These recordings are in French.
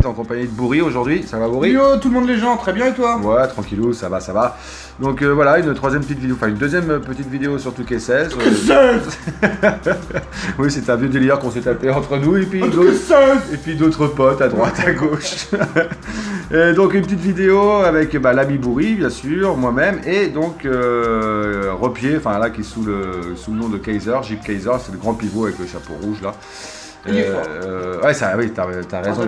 En compagnie de Bourri aujourd'hui, ça va Bourri? Yo tout le monde les gens, très bien et toi? Ouais, tranquillou, ça va, ça va. Donc voilà, une troisième petite vidéo, enfin une deuxième petite vidéo sur 2K16. Oui, c'est un vieux délire qu'on s'est tapé entre nous et puis d'autres potes à droite, à gauche. Et donc une petite vidéo avec l'ami Bourri, bien sûr, moi-même, et donc Repied, enfin là qui est sous le nom de Kaiser, Jeep Kaiser, c'est le grand pivot avec le chapeau rouge là. Ouais, ça, oui, t'as raison.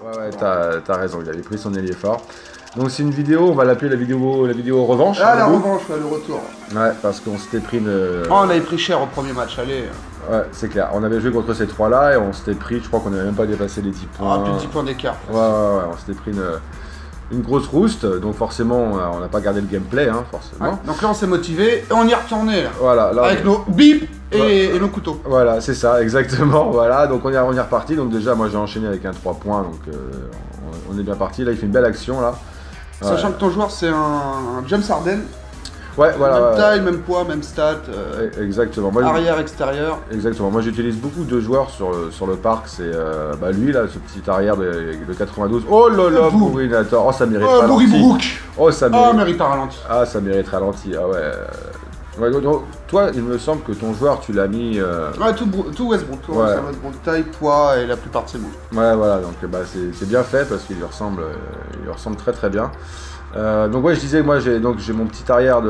T'as raison, il avait pris son ailier fort. Donc c'est une vidéo, on va l'appeler la vidéo revanche. Ah, la revanche, le retour. Ouais, parce qu'on s'était pris Oh, on avait pris cher au premier match, allez. Ouais, c'est clair. On avait joué contre ces trois-là et on s'était pris, je crois qu'on n'avait même pas dépassé les 10 points. Ah, plus de 10 points d'écart. Ouais, on s'était pris une grosse rouste, donc forcément on n'a pas gardé le gameplay, hein, forcément. Ouais, donc là on s'est motivé et on y est retourné là. Voilà, là, avec nos bips et nos couteaux. Voilà, c'est ça, exactement. Voilà, donc on est reparti. Donc déjà, moi j'ai enchaîné avec un 3 points, donc on est bien parti. Là, il fait une belle action là. Sachant que ton joueur c'est un James Harden. Ouais, voilà. Même taille, même poids, même stat. Exactement. Moi, arrière, extérieur. Exactement. Moi, j'utilise beaucoup de joueurs sur le parc. C'est lui, là, ce petit arrière de 92. Oh là là, Bourrinator. Oh, ça mérite ralenti. Oh, ça mérite un ralenti. Ah, ça mérite ralenti. Ah ouais. Ouais, donc, toi, il me semble que ton joueur, tu l'as mis... Ouais, tout Westbrook. Westbrook, taille, poids et la plupart de ses mots. Ouais, voilà. Donc, c'est bien fait parce qu'il lui ressemble très très bien. Donc ouais, je disais, moi j'ai mon petit arrière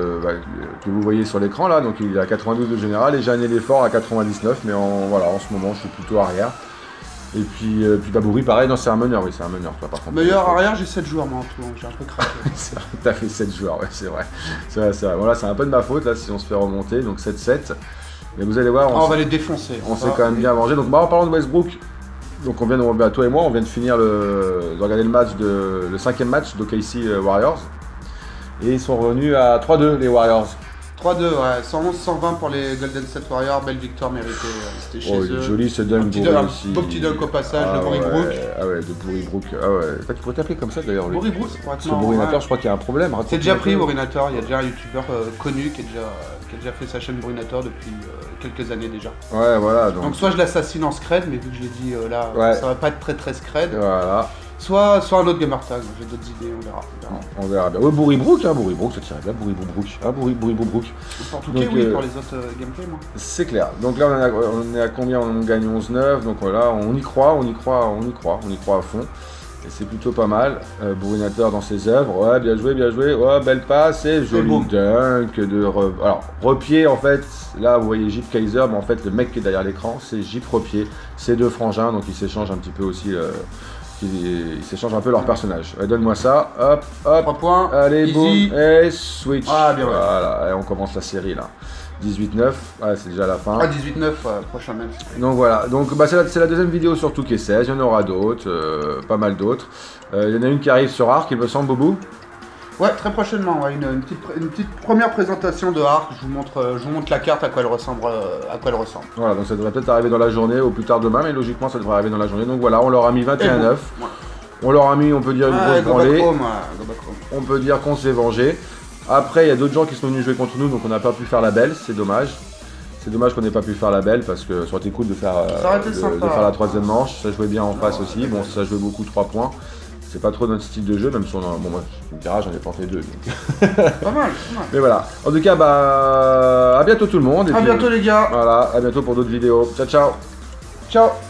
que vous voyez sur l'écran là, donc il est à 92 de général et j'ai un ailier fort à 99, mais en ce moment je suis plutôt arrière. Et puis Bourri pareil, non c'est un meneur, oui c'est un meneur toi par contre. Meilleur arrière, j'ai 7 joueurs moi en tout, j'ai un peu craqué. C'est vrai, t'as fait 7 joueurs, ouais c'est vrai. C'est vrai. Voilà, c'est un peu de ma faute là si on se fait remonter, donc 7-7. Mais vous allez voir, on va les défoncer. On s'est quand même bien vengé. Donc en parlant de Westbrook, donc toi et moi, on vient de finir de regarder le 5e match d'OKC Warriors. Et ils sont revenus à 3-2 les Warriors. 3-2, ouais, 111-120 pour les Golden State Warriors, belle victoire méritée, c'était chez eux. Joli ce dunk aussi. Beau petit dunk au passage de Bourri Brook. Ah ouais, de Bourri Brook. Ah ouais, tu pourrais t'appeler comme ça d'ailleurs. Bourri Brook, ce Bourrinator, je crois qu'il y a un problème. C'est déjà pris Bourrinator, il y a déjà un youtubeur connu qui a déjà fait sa chaîne Bourrinator depuis quelques années déjà. Ouais, voilà. Donc soit je l'assassine en scred, mais vu que je l'ai dit là, ça va pas être très scred. Voilà. Soit un autre gamer tag, j'ai d'autres idées, on verra. On verra bien. Ouais, Bourri Brook, ça tirait bien, Bourri Brook. Ah, Bourri Brook. En tout cas, oui, pour les autres gameplays, moi. C'est clair. Donc là, on est à combien? On gagne 11-9, donc voilà, on y croit à fond. Et c'est plutôt pas mal. Bourrinator dans ses œuvres, ouais, bien joué. Ouais, belle passe et joli dunk Alors, Repied, en fait, là, vous voyez Jeep Kaiser, mais en fait, le mec qui est derrière l'écran, c'est Jeep Repied. C'est deux frangins, donc ils s'échangent un petit peu aussi... Ils s'échangent un peu leur personnage. Donne-moi ça, hop, 3 points, allez, easy. boum, et switch. Ah, bien voilà, et on commence la série là. 18-9, ouais, c'est déjà la fin. Ah, 18-9, prochain match. Donc voilà, donc c'est la deuxième vidéo sur 2K16, il y en aura d'autres, pas mal d'autres. Il y en a une qui arrive sur Arc, il me semble, Boubou. Ouais, très prochainement, ouais, une petite première présentation de Arc, je vous montre la carte, à quoi elle ressemble. Voilà, donc ça devrait peut-être arriver dans la journée, ou plus tard demain, mais logiquement ça devrait arriver dans la journée. Donc voilà, on leur a mis 21-9. On leur a mis, on peut dire, une grosse branlée. On peut dire qu'on s'est vengé. Après, il y a d'autres gens qui sont venus jouer contre nous, donc on n'a pas pu faire la belle, c'est dommage. C'est dommage qu'on n'ait pas pu faire la belle, parce que ça aurait été cool de faire la troisième manche. Ça jouait bien en face aussi, bon, ça jouait beaucoup 3 points. C'est pas trop notre style de jeu, même si on a... Bon, moi, tu me diras, j'en ai planté 2. Donc... Pas mal. Mais voilà. En tout cas, à bientôt tout le monde. À bientôt les gars. Voilà, à bientôt pour d'autres vidéos. Ciao. Ciao.